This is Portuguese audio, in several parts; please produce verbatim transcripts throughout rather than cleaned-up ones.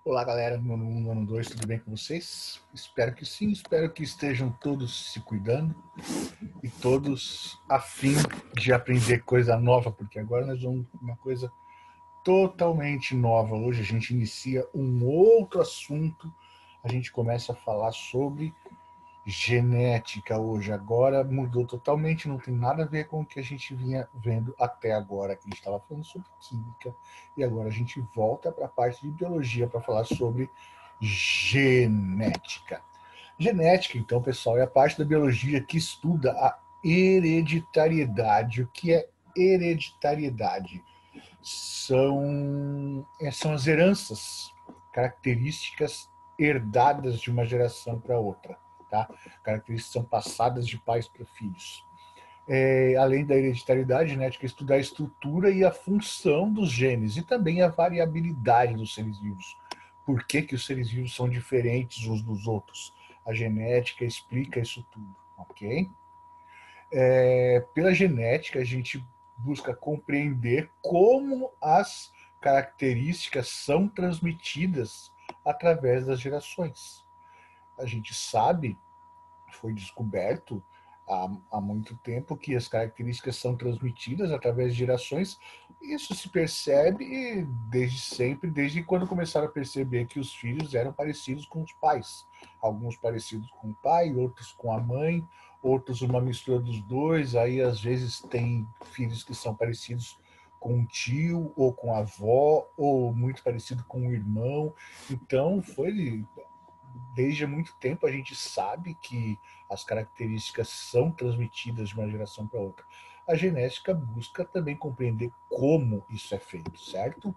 Olá, galera, no ano um, ano dois, tudo bem com vocês? Espero que sim, espero que estejam todos se cuidando e todos a fim de aprender coisa nova, porque agora nós vamos uma coisa totalmente nova. Hoje a gente inicia um outro assunto, a gente começa a falar sobre genética hoje. Agora mudou totalmente, não tem nada a ver com o que a gente vinha vendo até agora, que a gente estava falando sobre química, e agora a gente volta para a parte de biologia para falar sobre genética. Genética, então, pessoal, é a parte da biologia que estuda a hereditariedade. O que é hereditariedade? São, são as heranças, características herdadas de uma geração para outra. Tá? Características são passadas de pais para filhos. É, além da hereditariedade, genética estuda a estrutura e a função dos genes e também a variabilidade dos seres vivos. Por que, que os seres vivos são diferentes uns dos outros? A genética explica isso tudo, ok? É, pela genética, a gente busca compreender como as características são transmitidas através das gerações. A gente sabe, foi descoberto há, há muito tempo, que as características são transmitidas através de gerações. Isso se percebe desde sempre, desde quando começaram a perceber que os filhos eram parecidos com os pais. Alguns parecidos com o pai, outros com a mãe, outros uma mistura dos dois. Aí, às vezes, tem filhos que são parecidos com o tio, ou com a avó, ou muito parecido com o irmão. Então, foi desde muito tempo a gente sabe que as características são transmitidas de uma geração para outra. A genética busca também compreender como isso é feito, certo?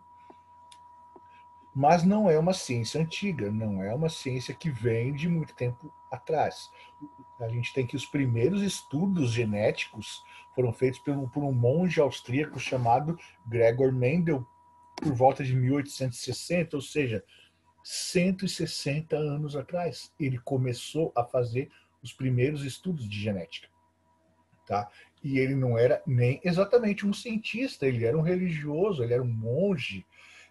Mas não é uma ciência antiga, não é uma ciência que vem de muito tempo atrás. A gente tem que os primeiros estudos genéticos foram feitos por um, por um monge austríaco chamado Gregor Mendel, por volta de mil oitocentos e sessenta, ou seja, cento e sessenta anos atrás. Ele começou a fazer os primeiros estudos de genética. Tá? E ele não era nem exatamente um cientista, ele era um religioso, ele era um monge,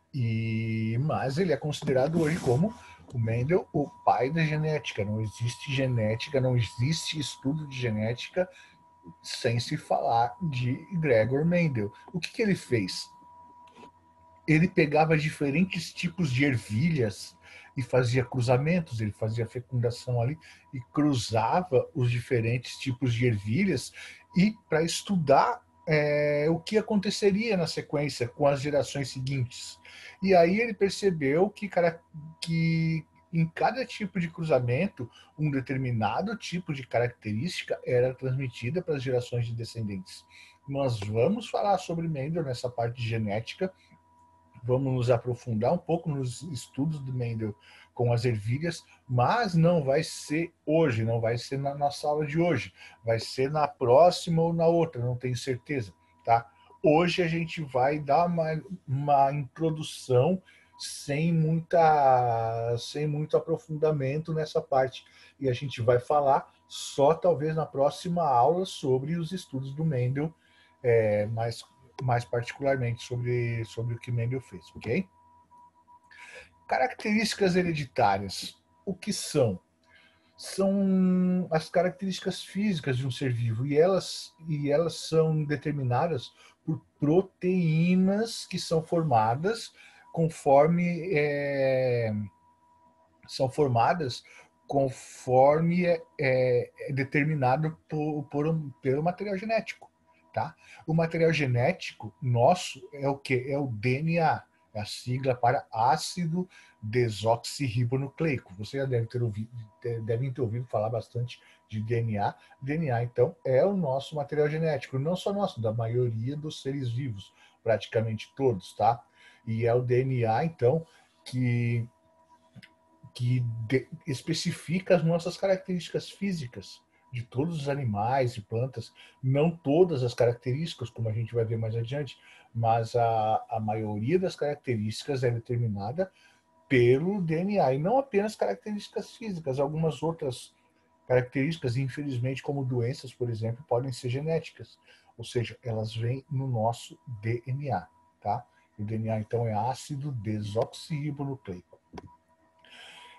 e mas ele é considerado hoje como o Mendel, o pai da genética. Não existe genética, não existe estudo de genética sem se falar de Gregor Mendel. O que, que ele fez? Ele pegava diferentes tipos de ervilhas e fazia cruzamentos, ele fazia fecundação ali e cruzava os diferentes tipos de ervilhas e para estudar é, o que aconteceria na sequência com as gerações seguintes. E aí ele percebeu que, cara, que em cada tipo de cruzamento, um determinado tipo de característica era transmitida para as gerações de descendentes. Nós vamos falar sobre Mendel nessa parte de genética. Vamos nos aprofundar um pouco nos estudos do Mendel com as ervilhas, mas não vai ser hoje, não vai ser na nossa aula de hoje, vai ser na próxima ou na outra, não tenho certeza, tá? Hoje a gente vai dar uma, uma introdução sem muita, sem muito aprofundamento nessa parte, e a gente vai falar só talvez na próxima aula sobre os estudos do Mendel, é, mais mais particularmente sobre, sobre o que Mendel fez, ok? Características hereditárias. O que são? São as características físicas de um ser vivo e elas, e elas são determinadas por proteínas que são formadas conforme é, são formadas conforme é, é determinado por, por um, pelo material genético. Tá? O material genético nosso é o que? É o D N A, é a sigla para ácido desoxirribonucleico. Você já deve ter ouvido, devem ter ouvido falar bastante de D N A. D N A, então, é o nosso material genético, não só nosso, da maioria dos seres vivos, praticamente todos, tá? E é o D N A, então, que que de, especifica as nossas características físicas de todos os animais e plantas, não todas as características, como a gente vai ver mais adiante, mas a, a maioria das características é determinada pelo D N A, e não apenas características físicas, algumas outras características, infelizmente, como doenças, por exemplo, podem ser genéticas, ou seja, elas vêm no nosso D N A, tá? O D N A, então, é ácido desoxirribonucleico.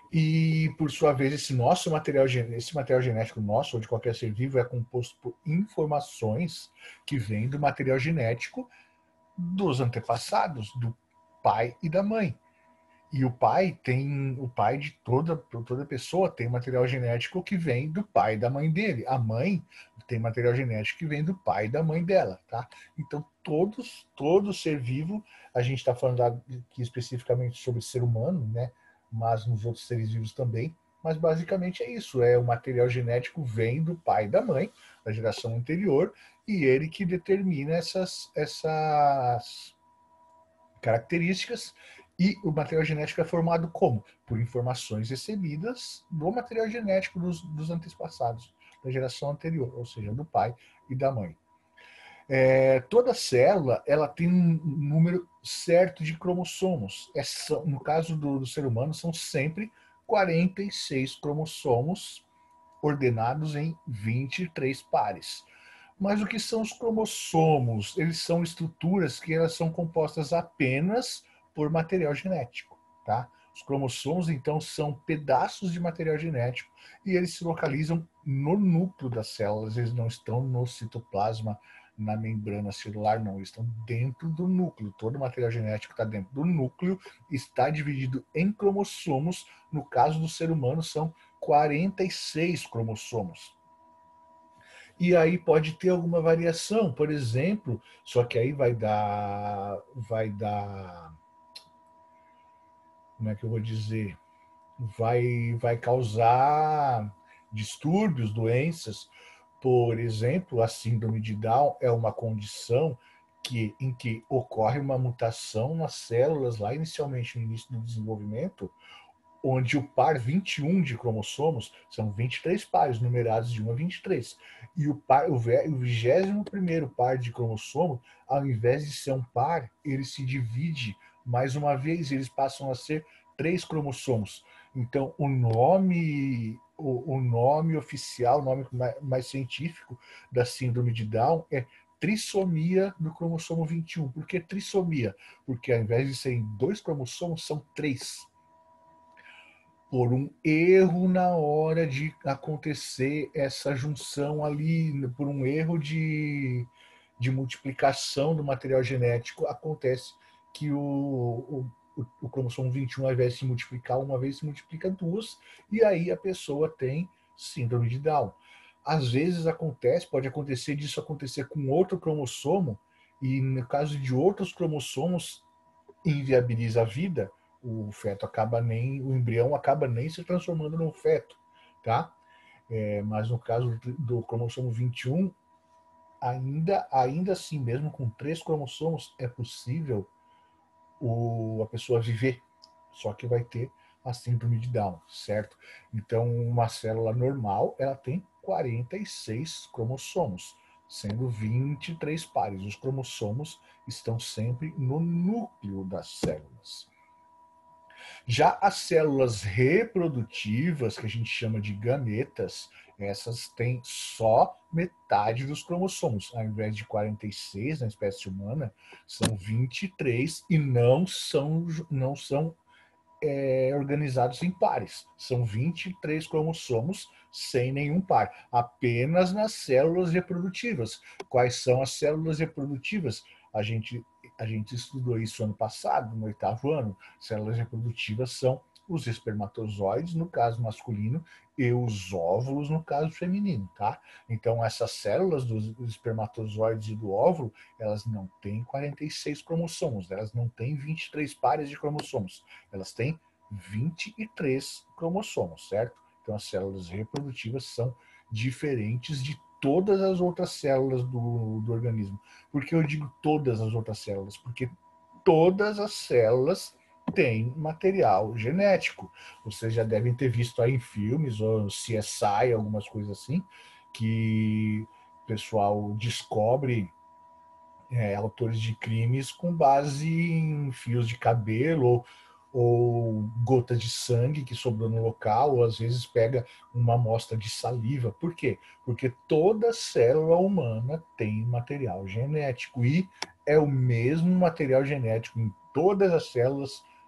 E, por sua vez, esse nosso material, esse material genético nosso, ou de qualquer ser vivo, é composto por informações que vêm do material genético dos antepassados, do pai e da mãe. E o pai tem, o pai de toda, toda pessoa tem material genético que vem do pai e da mãe dele. A mãe tem material genético que vem do pai e da mãe dela, tá? Então, todos, todo ser vivo, a gente está falando aqui especificamente sobre ser humano, né? Mas nos outros seres vivos também. Mas basicamente é isso, é o material genético vem do pai e da mãe, da geração anterior, e ele que determina essas, essas características. E o material genético é formado como? Por informações recebidas do material genético dos, dos antepassados, da geração anterior, ou seja, do pai e da mãe. É, toda célula ela tem um número certo de cromossomos. É, no caso do, do ser humano, são sempre quarenta e seis cromossomos ordenados em vinte e três pares. Mas o que são os cromossomos? Eles são estruturas que elas são compostas apenas por material genético, tá? Os cromossomos, então, são pedaços de material genético e eles se localizam no núcleo das células, eles não estão no citoplasma, na membrana celular, não, eles estão dentro do núcleo. Todo o material genético está dentro do núcleo, está dividido em cromossomos. No caso do ser humano, são quarenta e seis cromossomos. E aí pode ter alguma variação, por exemplo, só que aí vai dar, vai dar, como é que eu vou dizer, vai, vai causar distúrbios, doenças. Por exemplo, a síndrome de Down é uma condição que, em que ocorre uma mutação nas células, lá inicialmente no início do desenvolvimento, onde o par vinte e um de cromossomos são vinte e três pares numerados de um a vinte e três. E o, par, o vigésimo primeiro par de cromossomo, ao invés de ser um par, ele se divide mais uma vez, eles passam a ser três cromossomos. Então, o nome, o, o nome oficial, o nome mais, mais científico da síndrome de Down é trissomia do cromossomo vinte e um. Por que trissomia? Porque ao invés de serem dois cromossomos, são três. Por um erro na hora de acontecer essa junção ali, por um erro de, de multiplicação do material genético, acontece que o, o, o cromossomo vinte e um, ao invés de se multiplicar uma vez, se multiplica duas, e aí a pessoa tem síndrome de Down. Às vezes acontece, pode acontecer disso acontecer com outro cromossomo, e no caso de outros cromossomos, inviabiliza a vida, o feto acaba nem, o embrião acaba nem se transformando num feto, tá? É, mas no caso do cromossomo vinte e um, ainda, ainda assim, mesmo com três cromossomos, é possível o, a pessoa viver, só que vai ter a síndrome de Down, certo? Então, uma célula normal, ela tem quarenta e seis cromossomos, sendo vinte e três pares. Os cromossomos estão sempre no núcleo das células. Já as células reprodutivas, que a gente chama de gametas, essas têm só metade dos cromossomos. Ao invés de quarenta e seis na espécie humana, são vinte e três e não são, não são é, organizados em pares. São vinte e três cromossomos sem nenhum par, apenas nas células reprodutivas. Quais são as células reprodutivas? A gente, a gente estudou isso ano passado, no oitavo ano. Células reprodutivas são os espermatozoides, no caso masculino, e os óvulos, no caso feminino, tá? Então, essas células dos espermatozoides e do óvulo, elas não têm quarenta e seis cromossomos, elas não têm vinte e três pares de cromossomos, elas têm vinte e três cromossomos, certo? Então, as células reprodutivas são diferentes de todas as outras células do, do organismo. Por que eu digo todas as outras células? Porque todas as células têm material genético. Vocês já devem ter visto aí em filmes, ou C S I, algumas coisas assim, que o pessoal descobre é, autores de crimes com base em fios de cabelo ou, ou gota de sangue que sobrou no local, ou às vezes pega uma amostra de saliva. Por quê? Porque toda célula humana tem material genético e é o mesmo material genético em todas as células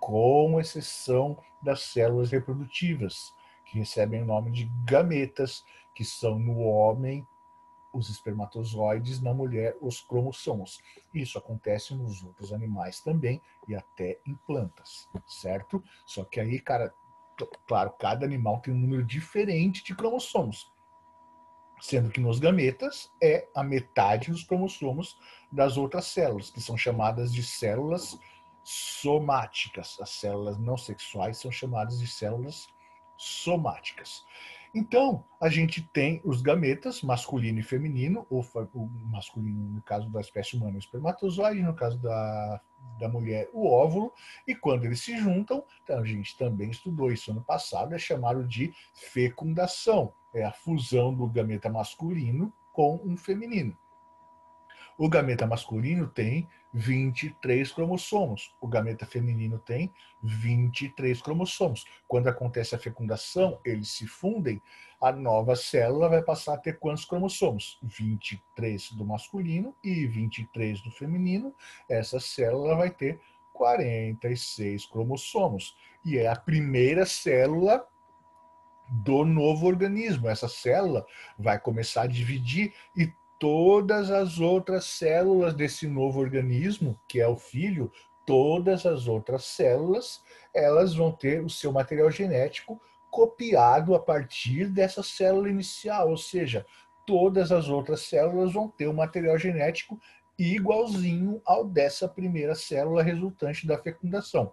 com exceção das células reprodutivas, que recebem o nome de gametas, que são no homem os espermatozoides, na mulher os cromossomos. Isso acontece nos outros animais também e até em plantas, certo? Só que aí, cara, claro, cada animal tem um número diferente de cromossomos, sendo que nos gametas é a metade dos cromossomos das outras células, que são chamadas de células somáticas. As células não sexuais são chamadas de células somáticas. Então, a gente tem os gametas, masculino e feminino, ou o masculino, no caso da espécie humana, o espermatozoide, no caso da, da mulher, o óvulo, e quando eles se juntam, então a gente também estudou isso ano passado, é chamado de fecundação, é a fusão do gameta masculino com um feminino. O gameta masculino tem vinte e três cromossomos. O gameta feminino tem vinte e três cromossomos. Quando acontece a fecundação, eles se fundem, a nova célula vai passar a ter quantos cromossomos? vinte e três do masculino e vinte e três do feminino. Essa célula vai ter quarenta e seis cromossomos. E é a primeira célula do novo organismo. Essa célula vai começar a dividir e todas as outras células desse novo organismo, que é o filho, todas as outras células, elas vão ter o seu material genético copiado a partir dessa célula inicial, ou seja, todas as outras células vão ter o material genético igualzinho ao dessa primeira célula resultante da fecundação.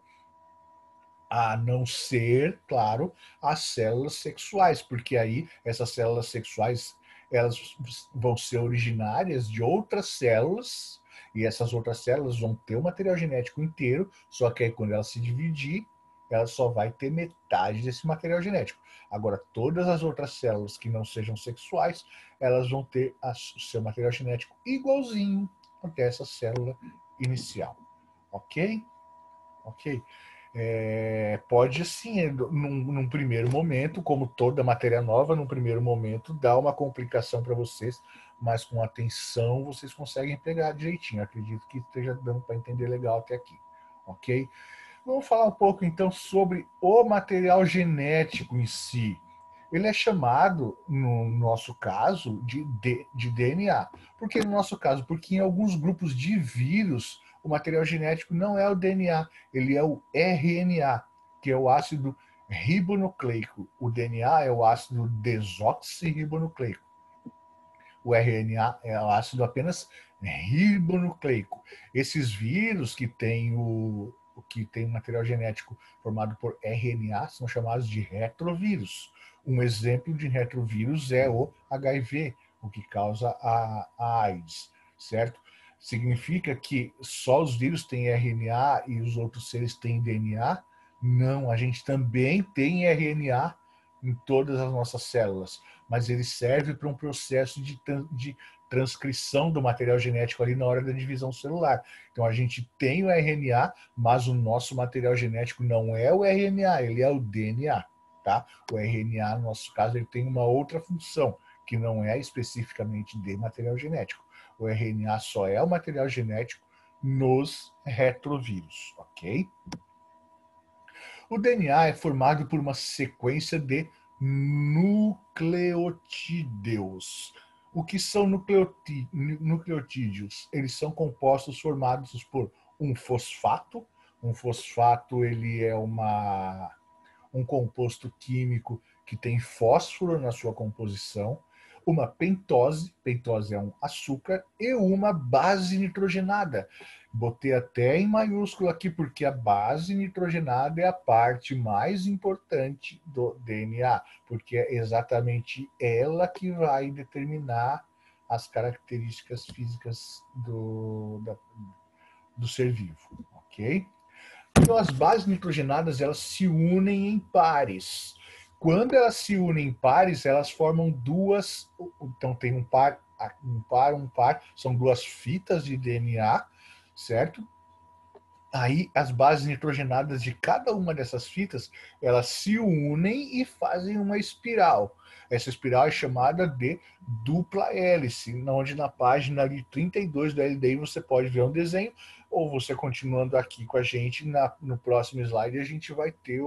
A não ser, claro, as células sexuais, porque aí essas células sexuais elas vão ser originárias de outras células, e essas outras células vão ter o material genético inteiro, só que aí quando ela se dividir, ela só vai ter metade desse material genético. Agora, todas as outras células que não sejam sexuais, elas vão ter o seu material genético igualzinho até essa célula inicial. Ok? Ok? É, pode sim, num, num primeiro momento, como toda matéria nova, num primeiro momento, dá uma complicação para vocês, mas com atenção vocês conseguem pegar direitinho. Acredito que esteja dando para entender legal até aqui, ok? Vamos falar um pouco então sobre o material genético em si. Ele é chamado, no nosso caso, de, de, de D N A. Por que no nosso caso? Porque em alguns grupos de vírus, o material genético não é o D N A, ele é o R N A, que é o ácido ribonucleico. O D N A é o ácido desoxirribonucleico. O R N A é o ácido apenas ribonucleico. Esses vírus que têm o que tem material genético formado por R N A são chamados de retrovírus. Um exemplo de retrovírus é o H I V, o que causa a, a AIDS, certo? Significa que só os vírus têm R N A e os outros seres têm D N A? Não, a gente também tem R N A em todas as nossas células, mas ele serve para um processo de, de transcrição do material genético ali na hora da divisão celular. Então a gente tem o R N A, mas o nosso material genético não é o R N A, ele é o D N A, tá? O R N A, no nosso caso, ele tem uma outra função, que não é especificamente de material genético. O R N A só é o material genético nos retrovírus, ok? O D N A é formado por uma sequência de nucleotídeos. O que são nucleotídeos? Eles são compostos formados por um fosfato. Um fosfato ele é uma, um composto químico que tem fósforo na sua composição, uma pentose, pentose é um açúcar, e uma base nitrogenada. Botei até em maiúsculo aqui, porque a base nitrogenada é a parte mais importante do D N A, porque é exatamente ela que vai determinar as características físicas do, da, do ser vivo, ok? Então, as bases nitrogenadas, elas se unem em pares. Quando elas se unem em pares, elas formam duas, então tem um par, um par, um par, são duas fitas de D N A, certo? Aí as bases nitrogenadas de cada uma dessas fitas, elas se unem e fazem uma espiral. Essa espiral é chamada de dupla hélice, onde na página ali trinta e dois do L D I você pode ver um desenho, ou você continuando aqui com a gente, na, no próximo slide a gente vai ter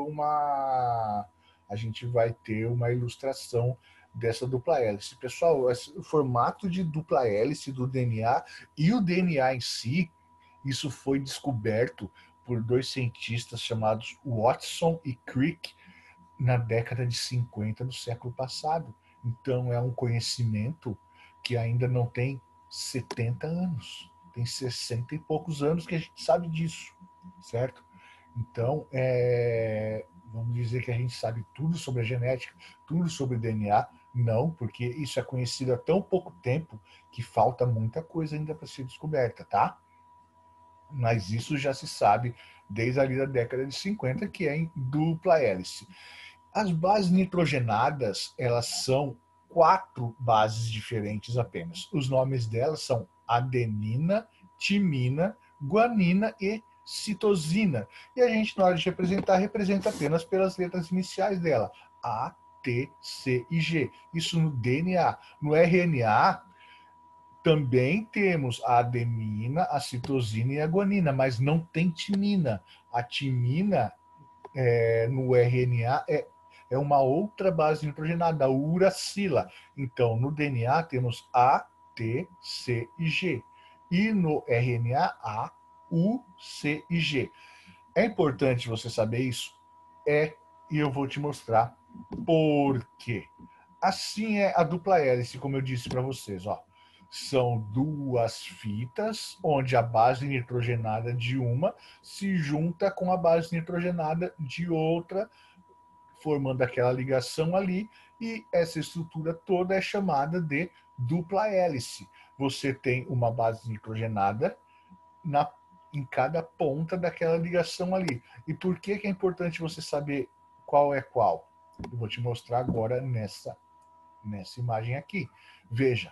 uma a gente vai ter uma ilustração dessa dupla hélice. Pessoal, o formato de dupla hélice do D N A e o D N A em si, isso foi descoberto por dois cientistas chamados Watson e Crick na década de cinquenta do século passado. Então é um conhecimento que ainda não tem setenta anos, tem sessenta e poucos anos que a gente sabe disso, certo? Então, é, vamos dizer que a gente sabe tudo sobre a genética, tudo sobre o D N A, não, porque isso é conhecido há tão pouco tempo que falta muita coisa ainda para ser descoberta, tá? Mas isso já se sabe desde ali da década de cinquenta, que é em dupla hélice. As bases nitrogenadas, elas são quatro bases diferentes apenas. Os nomes delas são adenina, timina, guanina e citosina. E a gente, na hora de representar, representa apenas pelas letras iniciais dela. A, T, C e G. Isso no D N A. No R N A, também temos a adenina, a citosina e a guanina, mas não tem timina. A timina, é, no R N A, é é uma outra base nitrogenada, a uracila. Então, no D N A temos A, T, C e G. E no R N A, A, U, C e G. É importante você saber isso? É, e eu vou te mostrar por quê. Assim é a dupla hélice, como eu disse para vocês, ó. São duas fitas onde a base nitrogenada de uma se junta com a base nitrogenada de outra, formando aquela ligação ali, e essa estrutura toda é chamada de dupla hélice. Você tem uma base nitrogenada na, em cada ponta daquela ligação ali. E por que, que é importante você saber qual é qual? Eu vou te mostrar agora nessa, nessa imagem aqui. Veja.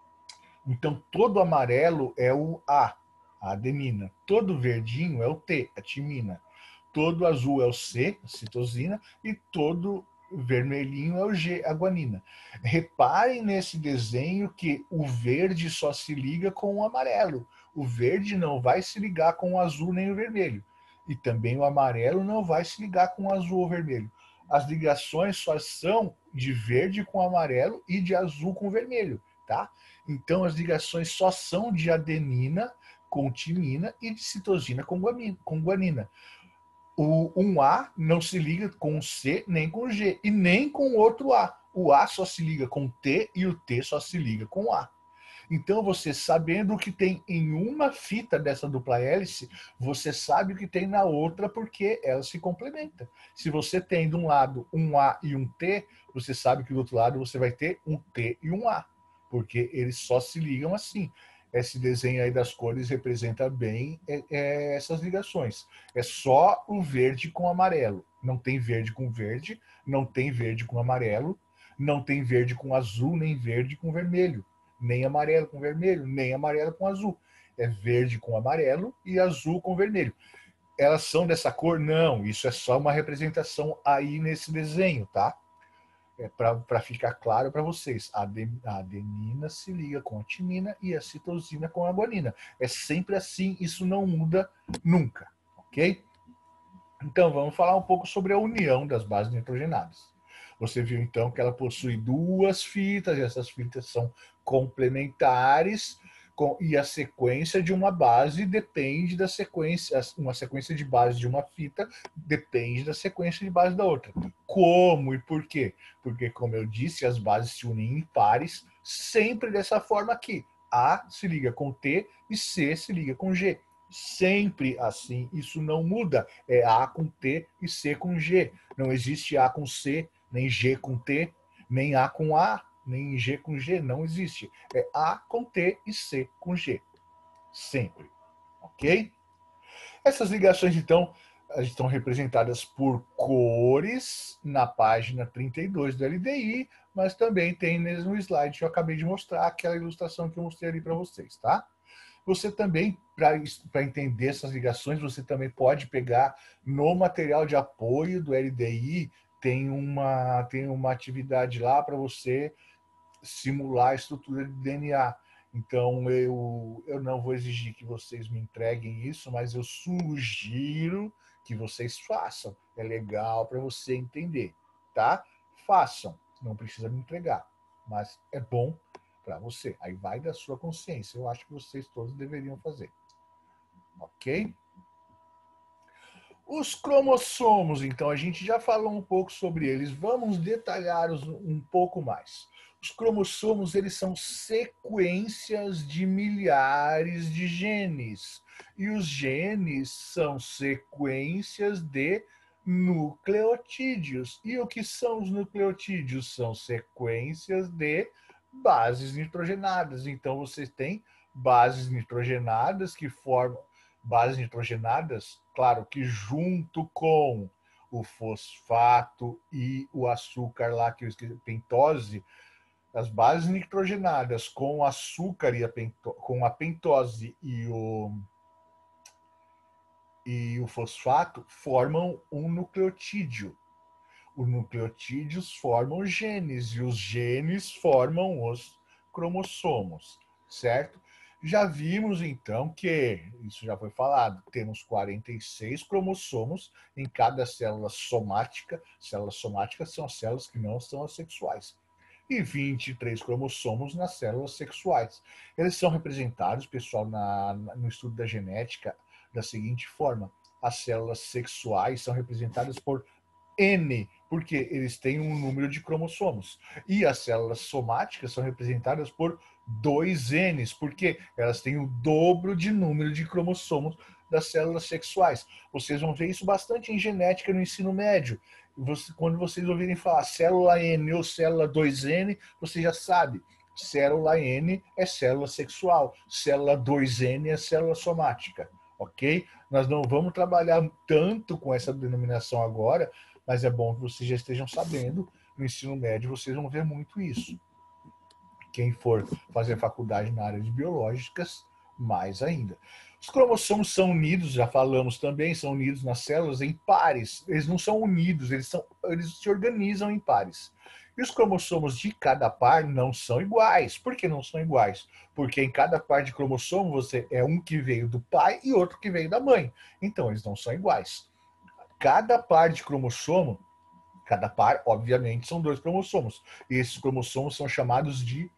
Então, todo amarelo é o A, a adenina. Todo verdinho é o T, a timina. Todo azul é o C, a citosina, e todo vermelhinho é o G, a guanina. Reparem nesse desenho que o verde só se liga com o amarelo. O verde não vai se ligar com o azul nem o vermelho. E também o amarelo não vai se ligar com o azul ou vermelho. As ligações só são de verde com amarelo e de azul com vermelho, tá? Então as ligações só são de adenina com timina e de citosina com guanina. O um A não se liga com o C nem com o G, e nem com o outro A. O A só se liga com o T e o T só se liga com o A. Então, você sabendo o que tem em uma fita dessa dupla hélice, você sabe o que tem na outra porque ela se complementa. Se você tem de um lado um A e um T, você sabe que do outro lado você vai ter um T e um A, porque eles só se ligam assim. Esse desenho aí das cores representa bem é, é, essas ligações. É só o verde com amarelo. Não tem verde com verde, não tem verde com amarelo, não tem verde com azul, nem verde com vermelho. Nem amarelo com vermelho, nem amarelo com azul. É verde com amarelo e azul com vermelho. Elas são dessa cor? Não, isso é só uma representação aí nesse desenho, tá? É para ficar claro para vocês, a adenina se liga com a timina e a citosina com a guanina. É sempre assim, isso não muda nunca, ok? Então, vamos falar um pouco sobre a união das bases nitrogenadas. Você viu, então, que ela possui duas fitas, e essas fitas são complementares, com, e a sequência de uma base depende da sequência, uma sequência de base de uma fita depende da sequência de base da outra. Como e por quê? Porque, como eu disse, as bases se unem em pares, sempre dessa forma aqui. A se liga com T e C se liga com G. Sempre assim, isso não muda. É A com T e C com G. Não existe A com C, nem G com T, nem A com A, nem G com G. Não existe. É A com T e C com G. Sempre. Ok? Essas ligações, então, estão representadas por cores na página trinta e dois do L D I, mas também tem no slide que eu acabei de mostrar, aquela ilustração que eu mostrei ali para vocês, tá? Você também, para entender essas ligações, você também pode pegar no material de apoio do L D I, tem uma, tem uma atividade lá para você simular a estrutura de D N A. Então, eu, eu não vou exigir que vocês me entreguem isso, mas eu sugiro que vocês façam. É legal para você entender, tá? Façam. Não precisa me entregar, mas é bom para você. Aí vai da sua consciência. Eu acho que vocês todos deveriam fazer. Ok? Os cromossomos, então, a gente já falou um pouco sobre eles. Vamos detalhar-os um pouco mais. Os cromossomos, eles são sequências de milhares de genes. E os genes são sequências de nucleotídeos. E o que são os nucleotídeos? São sequências de bases nitrogenadas. Então, você tem bases nitrogenadas que formam bases nitrogenadas, claro que junto com o fosfato e o açúcar lá, que eu esqueci, pentose, as bases nitrogenadas com o açúcar e a pento, com a pentose e o, e o fosfato formam um nucleotídeo. Os nucleotídeos formam genes e os genes formam os cromossomos, certo? Já vimos então que, isso já foi falado, temos quarenta e seis cromossomos em cada célula somática. Células somáticas são as células que não são assexuais. E vinte e três cromossomos nas células sexuais. Eles são representados, pessoal, na, no estudo da genética da seguinte forma: as células sexuais são representadas por N, porque eles têm um número de cromossomos. E as células somáticas são representadas por dois N's, porque elas têm o dobro de número de cromossomos das células sexuais. Vocês vão ver isso bastante em genética no ensino médio. Você, quando vocês ouvirem falar célula N ou célula dois N, você já sabe. Célula N é célula sexual, célula dois N é célula somática, ok? Nós não vamos trabalhar tanto com essa denominação agora, mas é bom que vocês já estejam sabendo. No ensino médio vocês vão ver muito isso. Quem for fazer faculdade na área de biológicas, mais ainda. Os cromossomos são unidos, já falamos também, são unidos nas células em pares. Eles não são unidos, eles, são, eles se organizam em pares. E os cromossomos de cada par não são iguais. Por que não são iguais? Porque em cada par de cromossomo você é um que veio do pai e outro que veio da mãe. Então eles não são iguais. Cada par de cromossomo, cada par, obviamente, são dois cromossomos. E esses cromossomos são chamados de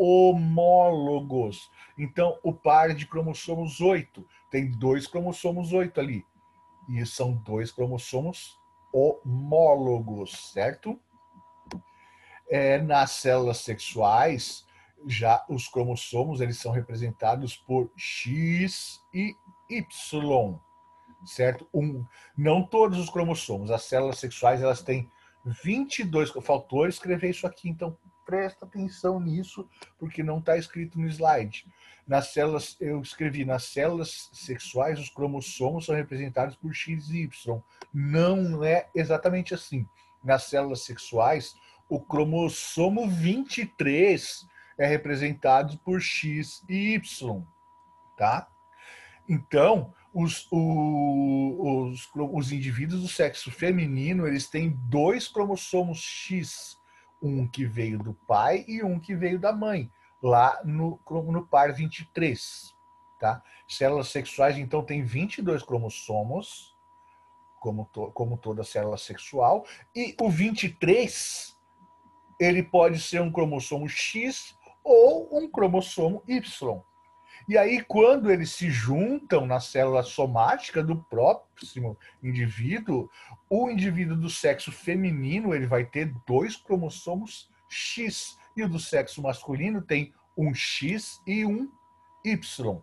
homólogos. Então, o par de cromossomos oito tem dois cromossomos oito ali. E são dois cromossomos homólogos, certo? É, nas células sexuais, já os cromossomos eles são representados por X e Y, certo? Um, não todos os cromossomos. As células sexuais elas têm vinte e dois. Faltou escrever isso aqui, então presta atenção nisso, porque não está escrito no slide. Nas células, eu escrevi, nas células sexuais, os cromossomos são representados por X e Y. Não é exatamente assim. Nas células sexuais, o cromossomo vinte e três é representado por X e Y, tá? Então, os, o, os, os indivíduos do sexo feminino, eles têm dois cromossomos X, um que veio do pai e um que veio da mãe, lá no, no par vinte e três. Tá? Células sexuais, então, têm vinte e dois cromossomos, como, to, como toda célula sexual, e o vinte e três, ele pode ser um cromossomo X ou um cromossomo Y. E aí, quando eles se juntam na célula somática do próximo indivíduo, o indivíduo do sexo feminino ele vai ter dois cromossomos X, e o do sexo masculino tem um X e um Y.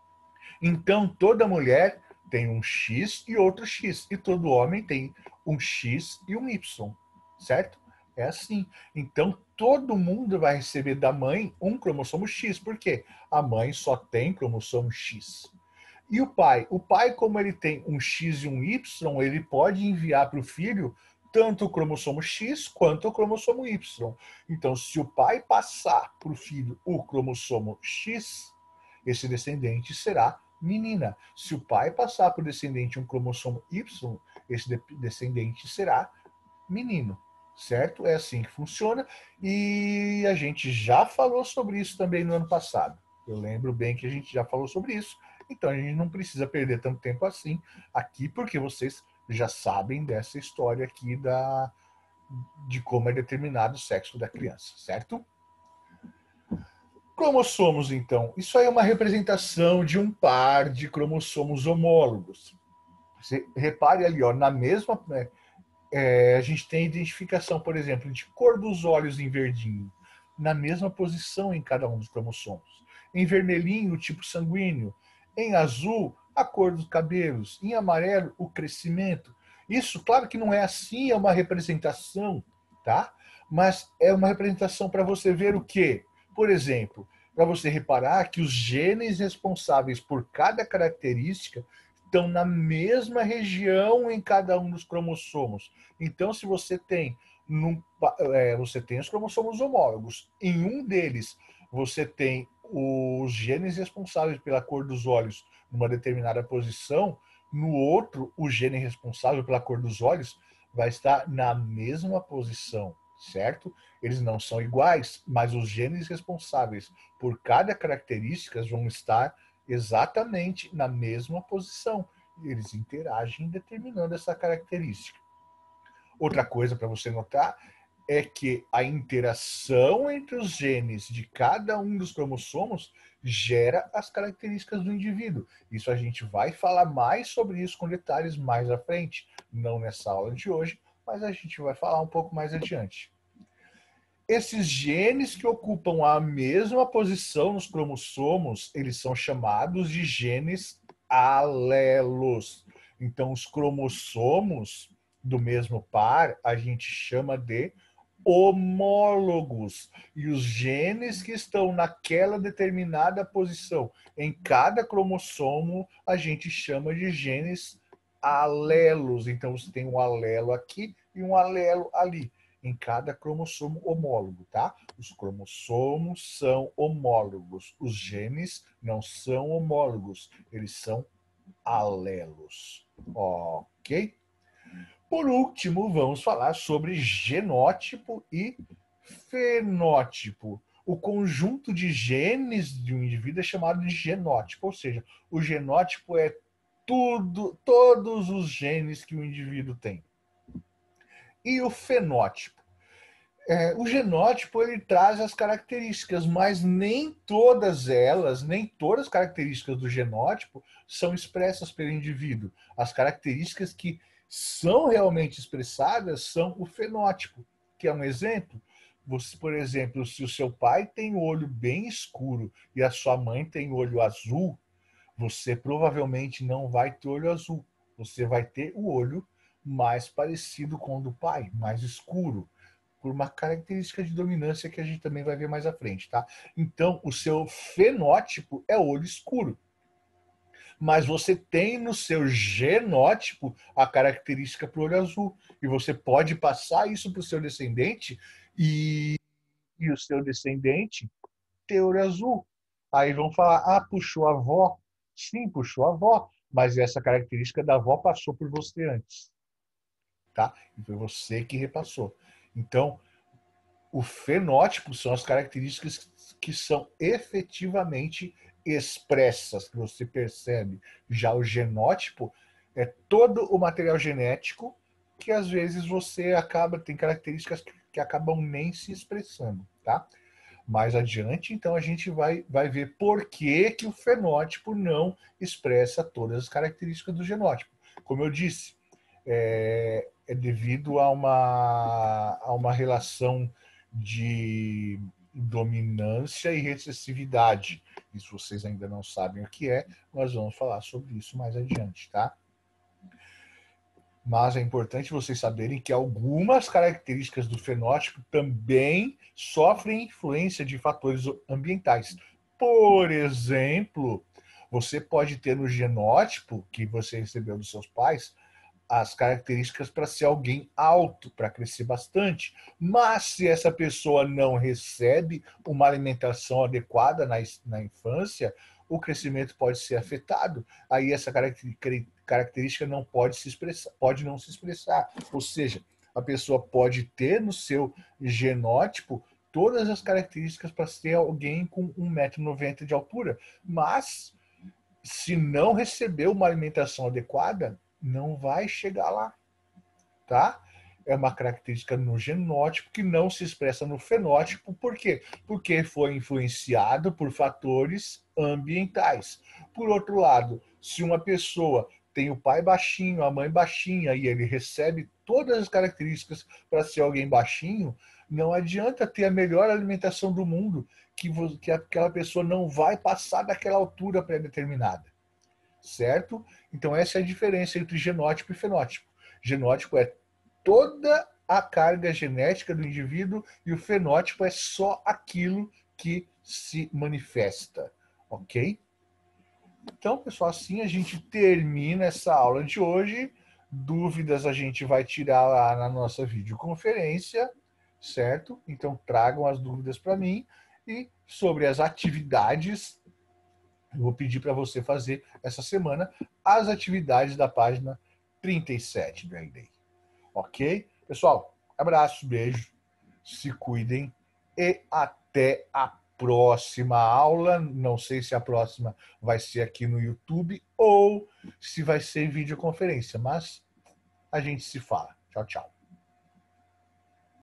Então, toda mulher tem um X e outro X, e todo homem tem um X e um Y, certo? É assim. Então, todo mundo vai receber da mãe um cromossomo X. Por quê? A mãe só tem cromossomo X. E o pai? O pai, como ele tem um X e um Y, ele pode enviar para o filho tanto o cromossomo X quanto o cromossomo Y. Então, se o pai passar para o filho o cromossomo X, esse descendente será menina. Se o pai passar para o descendente um cromossomo Y, esse descendente será menino. Certo? É assim que funciona. E a gente já falou sobre isso também no ano passado. Eu lembro bem que a gente já falou sobre isso. Então a gente não precisa perder tanto tempo assim aqui, porque vocês já sabem dessa história aqui da, de como é determinado o sexo da criança, certo? Cromossomos, então. Isso aí é uma representação de um par de cromossomos homólogos. Você repare ali, ó, na mesma... Né, é, a gente tem identificação, por exemplo, de cor dos olhos em verdinho, na mesma posição em cada um dos cromossomos. Em vermelhinho, o tipo sanguíneo. Em azul, a cor dos cabelos. Em amarelo, o crescimento. Isso, claro que não é assim, é uma representação, tá? Mas é uma representação para você ver o quê? Por exemplo, para você reparar que os genes responsáveis por cada característica estão na mesma região em cada um dos cromossomos. Então, se você tem, num, é, você tem os cromossomos homólogos, em um deles você tem os genes responsáveis pela cor dos olhos numa determinada posição, no outro, o gene responsável pela cor dos olhos vai estar na mesma posição, certo? Eles não são iguais, mas os genes responsáveis por cada característica vão estar exatamente na mesma posição. Eles interagem determinando essa característica. Outra coisa para você notar é que a interação entre os genes de cada um dos cromossomos gera as características do indivíduo. Isso a gente vai falar mais sobre isso com detalhes mais à frente, não nessa aula de hoje, mas a gente vai falar um pouco mais adiante. Esses genes que ocupam a mesma posição nos cromossomos, eles são chamados de genes alelos. Então, os cromossomos do mesmo par, a gente chama de homólogos. E os genes que estão naquela determinada posição em cada cromossomo, a gente chama de genes alelos. Então, você tem um alelo aqui e um alelo ali em cada cromossomo homólogo, tá? Os cromossomos são homólogos, os genes não são homólogos, eles são alelos, ok? Por último, vamos falar sobre genótipo e fenótipo. O conjunto de genes de um indivíduo é chamado de genótipo, ou seja, o genótipo é tudo, todos os genes que o indivíduo tem. E o fenótipo? É, o genótipo ele traz as características, mas nem todas elas, nem todas as características do genótipo são expressas pelo indivíduo. As características que são realmente expressadas são o fenótipo, que é um exemplo. Você, por exemplo, se o seu pai tem o olho bem escuro e a sua mãe tem o olho azul, você provavelmente não vai ter olho azul. Você vai ter o olho mais parecido com o do pai, mais escuro, por uma característica de dominância que a gente também vai ver mais à frente, tá? Então, o seu fenótipo é olho escuro. Mas você tem no seu genótipo a característica para o olho azul. E você pode passar isso para o seu descendente e, e o seu descendente ter olho azul. Aí vão falar, ah, puxou a avó. Sim, puxou a avó, mas essa característica da avó passou por você antes, tá? E foi você que repassou. Então, o fenótipo são as características que são efetivamente expressas, que você percebe. Já o genótipo é todo o material genético que às vezes você acaba, tem características que acabam nem se expressando, tá? Mais adiante, então, a gente vai, vai ver por que, que o fenótipo não expressa todas as características do genótipo. Como eu disse, é, é devido a uma, a uma relação de dominância e recessividade. Isso vocês ainda não sabem o que é, nós vamos falar sobre isso mais adiante, tá? Mas é importante vocês saberem que algumas características do fenótipo também sofrem influência de fatores ambientais. Por exemplo, você pode ter no genótipo que você recebeu dos seus pais as características para ser alguém alto, para crescer bastante. Mas se essa pessoa não recebe uma alimentação adequada na, na infância, o crescimento pode ser afetado. Aí essa característica não pode se expressar, pode não se expressar. Ou seja, a pessoa pode ter no seu genótipo todas as características para ser alguém com um metro e noventa de altura, mas se não receber uma alimentação adequada, não vai chegar lá, tá? É uma característica no genótipo que não se expressa no fenótipo. Por quê? Porque foi influenciado por fatores ambientais. Por outro lado, se uma pessoa tem o pai baixinho, a mãe baixinha, e ele recebe todas as características para ser alguém baixinho, não adianta ter a melhor alimentação do mundo, que, que aquela pessoa não vai passar daquela altura pré-determinada. Certo? Então essa é a diferença entre genótipo e fenótipo. Genótipo é toda a carga genética do indivíduo e o fenótipo é só aquilo que se manifesta, ok? Então, pessoal, assim a gente termina essa aula de hoje. Dúvidas a gente vai tirar lá na nossa videoconferência, certo? Então tragam as dúvidas para mim. E sobre as atividades, eu vou pedir para você fazer essa semana as atividades da página trinta e sete do R D. Ok? Pessoal, abraço, beijo, se cuidem e até a próxima aula. Não sei se a próxima vai ser aqui no YouTube ou se vai ser videoconferência, mas a gente se fala. Tchau, tchau.